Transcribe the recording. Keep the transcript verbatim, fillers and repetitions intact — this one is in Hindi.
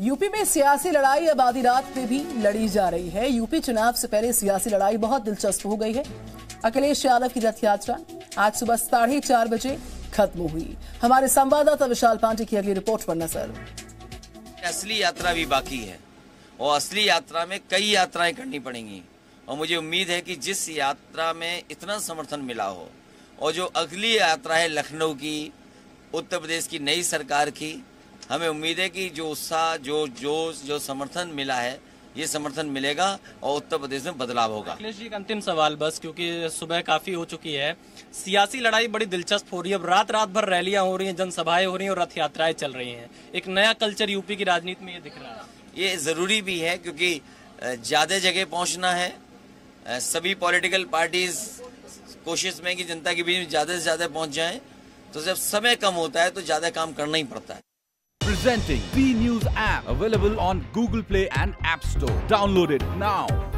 यूपी में सियासी लड़ाई अब आधी रात में भी लड़ी जा रही है। यूपी चुनाव से पहले सियासी लड़ाई बहुत दिलचस्प हो गई है। अखिलेश यादव की रथ यात्रा आज सुबह साढ़े चार बजे खत्म हुई। हमारे संवाददाता विशाल पांडे की अगली रिपोर्ट पर नजर। असली यात्रा भी बाकी है और असली यात्रा में कई यात्राएं करनी पड़ेंगी और मुझे उम्मीद है कि जिस यात्रा में इतना समर्थन मिला हो और जो अगली यात्रा है लखनऊ की, उत्तर प्रदेश की नई सरकार की, हमें उम्मीद है कि जो उत्साह, जो जोश, जो समर्थन मिला है, ये समर्थन मिलेगा और उत्तर प्रदेश में बदलाव होगा। अखिलेश जी, एक अंतिम सवाल बस, क्योंकि सुबह काफी हो चुकी है, सियासी लड़ाई बड़ी दिलचस्प हो रही है। अब रात रात भर रैलियां हो रही हैं, जनसभाएं हो रही हैं और रथ यात्राएं चल रही हैं। एक नया कल्चर यूपी की राजनीति में ये दिख रहा है। ये जरूरी भी है क्योंकि ज्यादा जगह पहुंचना है। सभी पॉलिटिकल पार्टीज कोशिश में कि जनता के बीच में ज्यादा से ज्यादा पहुंच जाएं, तो जब समय कम होता है तो ज्यादा काम करना ही पड़ता है। Presenting B News app, available on Google Play and App Store. Download it now.